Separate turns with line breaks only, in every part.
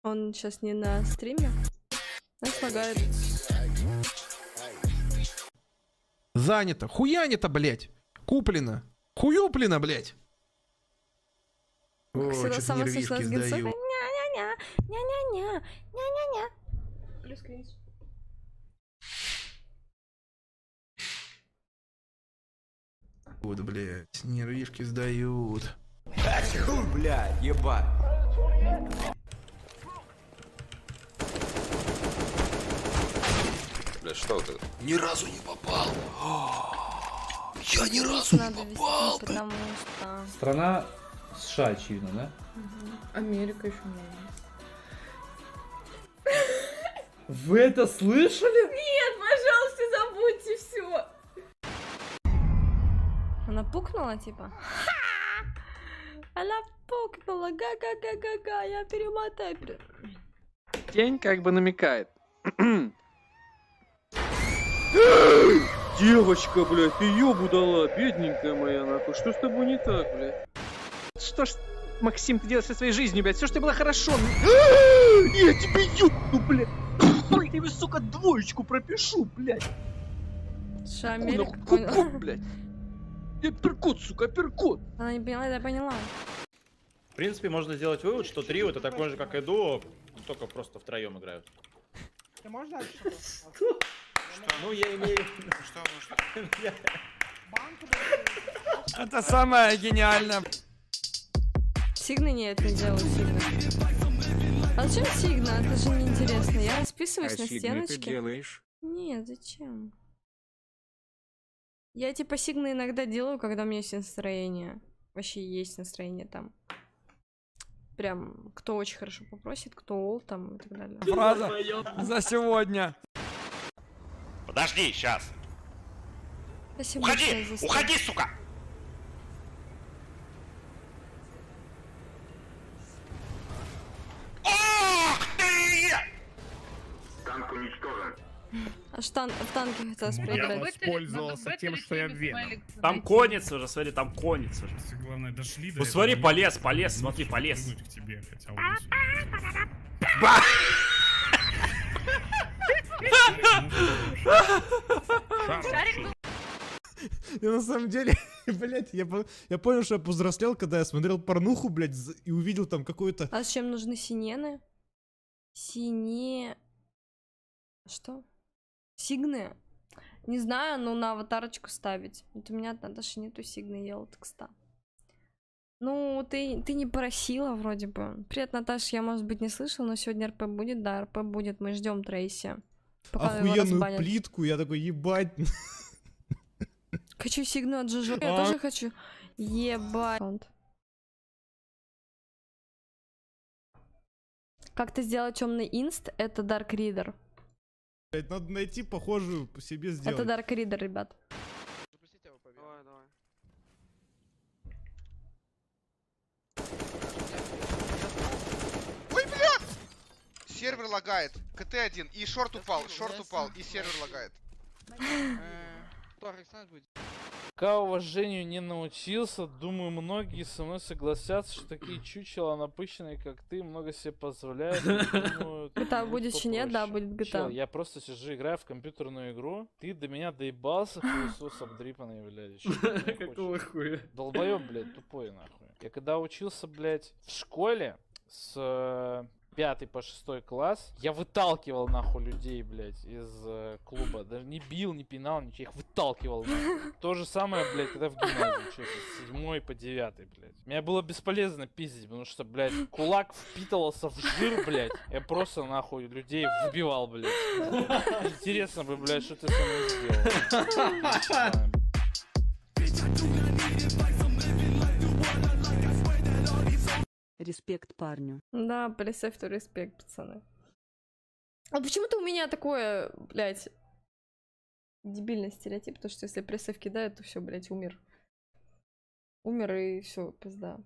Он сейчас не на стриме. Нас лагает.
Занято. Хуянито, блядь. Куплено. Хуюплено, блядь. О, что-то нервишки сдаю.
Ня-ня-ня. Ня-ня-ня. Ня-ня-ня. Плюс кринж.
Вот, блядь, нервишки сдают.
Фу, блядь, ебать.
Бля, что ты?
Ни разу не попал. Я ни разу не
Надо
попал.
вести, потому что...
Страна США, очевидно, да?
Америка еще можно.
Вы это слышали?
Нет, пожалуйста, забудьте все. Она пукнула, типа? Она пукнула, га-га-га-га-га, я перемотаю.
Тень как бы намекает.
Девочка, блядь, ты ёбу дала, бедненькая моя, нахуй. Что с тобой не так, блядь?
Что ж, Максим, ты делаешь со своей жизнью, блядь? Все, что было хорошо.
Я тебе ёбну, блядь. Я тебе, сука, двоечку пропишу, блядь.
Что, Америка?
Купон, блядь. Апперкот, сука, апперкот.
Она не поняла, я поняла.
В принципе, можно сделать вывод, что трио это такой же, как и дуо, только просто втроем играют.
Ты можешь дальше?
Что? Ну, я имею... Что?
Это самое гениальное.
Сигны нет, не делаю сигны. А зачем сигна? Это же неинтересно. Я расписываюсь на стеночке.
делаешь?
Нет, зачем? Я типа сигны иногда делаю, когда у меня есть настроение. Вообще есть настроение там. Прям, кто очень хорошо попросит, кто ол там и так далее.
Фраза за сегодня.
Подожди, сейчас.
Спасибо
Уходи!
большое за стол.
Уходи, сука! Ох ты! Танк уничтожен.
А что в танке хотелось проиграть?
Воспользовался тем, что я вену.
Там конец уже, смотри, там конец уже.
Главное, дошли до
Ну смотри, полез, смотри, полез.
к тебе, хотя
Я на самом деле, блядь, я понял, что я повзрослел, когда я смотрел порнуху, блядь, и увидел там какой-то...
А зачем нужны синены? Что? Сигны? Не знаю, но на аватарочку ставить. Вот у меня от Наташи нету сигны, я вот текста. Ну, ты не просила вроде бы. Привет, Наташа, я, может быть, не слышал, но сегодня РП будет, да, РП будет, мы ждем Трейси.
Охуенную плитку, я такой, ебать.
Хочу сигну от Жижо, я тоже хочу. Ебать. Как-то сделать темный инст, это Dark Reader.
Блядь, надо найти похожую по себе сделать.
Это Dark Reader, ребят.
Давай, давай.
Ой, бля! Сервер лагает. КТ-1. И шорт упал, и сервер лагает.
Пока уважению не научился, думаю, многие со мной согласятся, что такие чучела напыщенные, как ты, много себе позволяют.
GTA будет еще нет, да, будет GTA.
Я просто сижу, играю в компьютерную игру, ты до меня доебался, хуесос обдрипанный, блядь.
Какого хуя?
Долбоёб, блядь, тупой, нахуй. Я когда учился, блядь, в школе с 5 по 6 класс, я выталкивал нахуй людей, блядь, из клуба. Даже не бил, не пинал, ничего, их выталкивал нахуй. То же самое, блядь, когда в гимназии учился, с 7 по 9, блядь. Меня было бесполезно пиздить, потому что, блядь, кулак впитывался в жир, блядь. Я просто нахуй людей выбивал, блядь. Интересно бы, блядь, что ты со мной сделал.
Респект парню.
Да, пресефту респект, пацаны. А почему-то у меня такое, блядь, дебильный стереотип, потому что если пресеф кидают, то все, блядь, умер. Умер и все, пизда.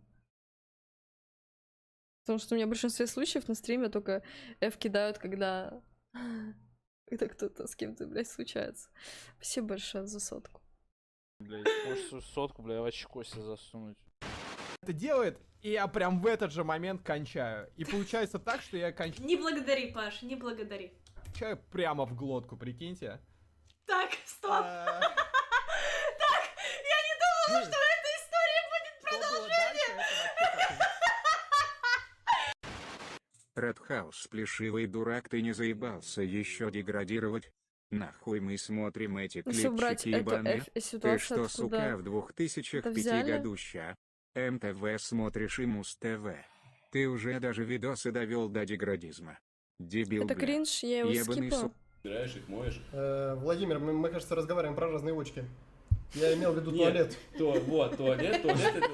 Потому что у меня в большинстве случаев на стриме только F кидают, когда кто-то с кем-то, блядь, случается. Спасибо большое за сотку.
Блядь, может сотку, блядь, в очко себе засунуть.
Это делает
И я прям в этот же момент кончаю. И получается так, что я
Не благодари, Паш, не благодари.
кончаю прямо в глотку, прикиньте.
Так, стоп. Так, я не думала, что эта история будет продолжение.
Редхаус, плешивый дурак, ты не заебался еще деградировать? Нахуй мы смотрим эти
Если убрать
клипчики ебаные? Ты
ситуацию,
что, сука,
откуда
в 2005
взяли?
году ща? МТВ смотришь и Муз-ТВ. Ты уже даже видосы довел до деградизма. Дебил,
Это
бля.
кринж, я его
Ебаный
скипаю.
Собираешь их, моешь.
Владимир, мы, кажется, разговариваем про разные очки. Я имел в виду туалет.
Вот, туалет это...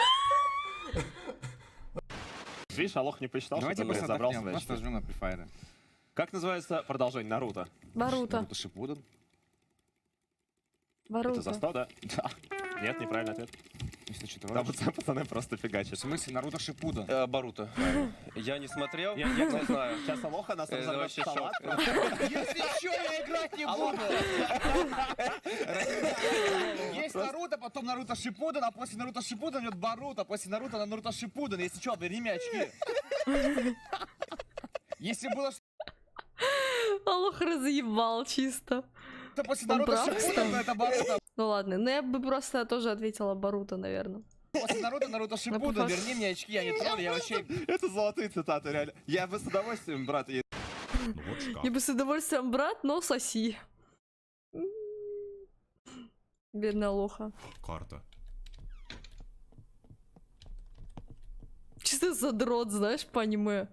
Видишь, Алох не посчитал, что ты, блядь, забрал сюда.
Просто возьмем на префайры.
Как называется продолжение Наруто?
Боруто.
Наруто Шипуден.
Боруто.
Это за 100, да? Да. Нет, неправильный ответ. Там пацаны просто фигачат.
В смысле, Наруто Шипуден?
Боруто. Я не смотрел, я не знаю. Сейчас Алоха нас разорвет салат.
Если что, я играть не буду! Есть Наруто, потом Наруто Шипуден, а после Наруто Шипуден идет Боруто, после Наруто на Наруто Шипуден. Если что, верни очки. Если было
Алох разъебал чисто.
что после
Он
Наруто
прав,
Шипуден,
кстати.
то это Боруто.
Ну ладно, ну я бы просто тоже ответила Боруто, наверное.
После Наруто Шипуден, верни мне очки, я не тролль, я вообще...
Это золотые цитаты, реально. Я бы с удовольствием, брат,
Ну вот шкаф.
Я бы с удовольствием брат, но соси. Бедная лоха.
Карта.
Чисто задрот, знаешь, по аниме.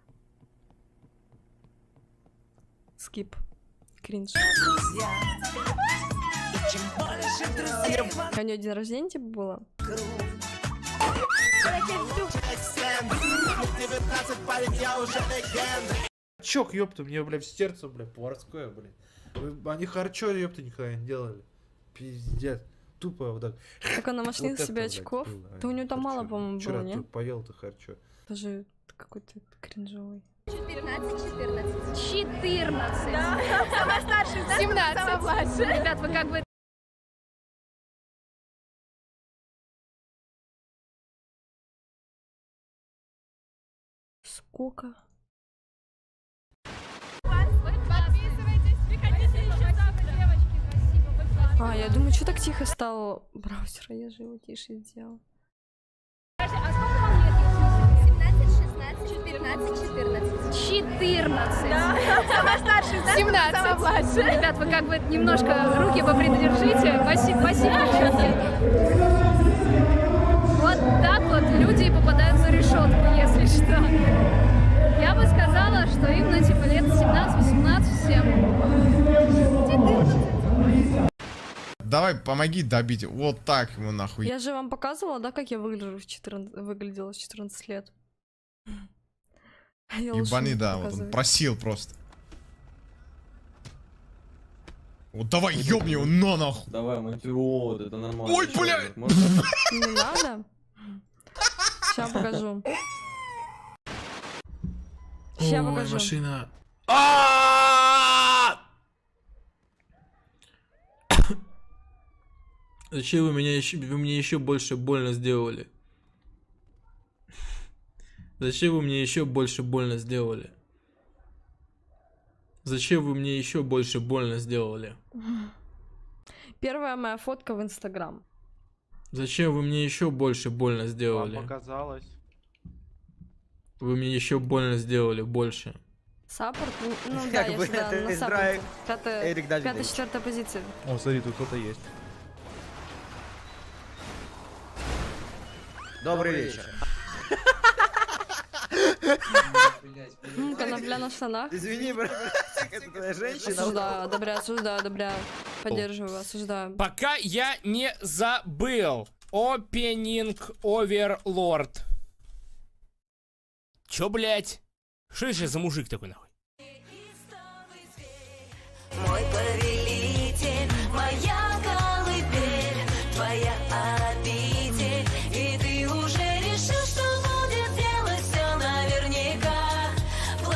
Скип. Кринж. А у нее день рождения типа было?
Чок, ёпта, мне, блядь, в сердце, блядь, поварское, блядь. Они харчо, ёпта, никогда не делали. Пиздец. Тупо вот так.
Так она нашла
Вот
себе
это,
очков?
блядь,
Да у нее там
харчо.
мало, по-моему, было,
Вчера
не?
тут поел-то харчо.
Тоже какой-то кринжовый.
14. Самая старшая, да? 17. Самая младшая. Ребят, вы как бы...
Сколько?
Подписывайтесь, приходите еще завтра, девочки. Спасибо.
А, я думаю, что так тихо стало браузера, я же его тише сделал.
А сколько вам лет, если 17, 16, 14, 14. 14. Да. Самая старшая, да? 17. Самая младшая. Ребят, вы как бы немножко руки попридержите. Спасибо, девчонки. Вот так вот люди и попадают за решетку, если что. Я бы сказала, что им, ну, типа, лет 17-18 всем.
Давай, помоги добить. Вот так ему нахуй.
Я же вам показывала, да, как я выглядела в 14 лет? Я лучше
Ебаный,
не
да, вот он
показываю.
просил просто. Вот давай, ёбни его на нахуй.
Давай, вот это нормально.
Ой, блядь!
Не надо? Сейчас покажу. Сейчас покажу.
Машина. Зачем вы мне еще больше больно сделали? Зачем вы мне еще больше больно сделали? Зачем вы мне еще больше больно сделали?
Первая моя фотка в Инстаграм.
Зачем вы мне еще больше больно сделали?
Вам показалось.
Вы мне еще больно сделали, больше.
Саппорт? Ну да, я сюда на саппорте. Пятая, четвертая позиция.
О, смотри, тут кто-то есть.
Добрый вечер.
Конопля на штанах.
Извини, брат, это твоя женщина.
Осуждаю, одобряю. Поддерживаю, осуждаю.
Пока я не забыл. Опенинг Оверлорд. Чё, блять? Что это за мужик такой, нахуй?
Мой повелитель, моя колыбель, твоя обитель, и ты уже решил, что будет делать все наверняка.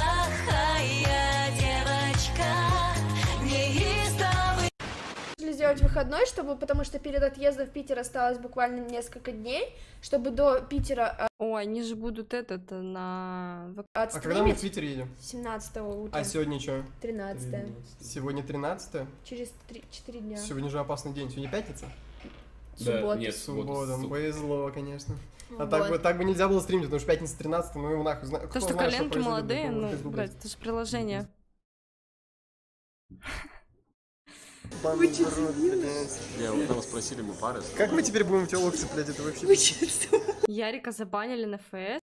Плохая девочка, неистовый.
Если сделать
сделать выходной, чтобы, потому что перед отъездом в Питер осталось буквально несколько дней, чтобы до Питера...
О, они же будут на...
А когда мы в Питер едем?
17-го утра.
А сегодня что?
13-е.
Сегодня 13-е?
Через 4 дня.
Сегодня же опасный день. Сегодня пятница?
Суббота.
Нет,
Суббота. Повезло, конечно. А
Вот.
так бы нельзя было стримить, потому что пятница 13, ну и нахуй.
То, что коленки молодые, ну, блядь, это же приложение.
Вы че,
Я вот там спросили, мы пары.
Как мы теперь будем телок цеплять? Это вообще...
Ярика забанили на ФС.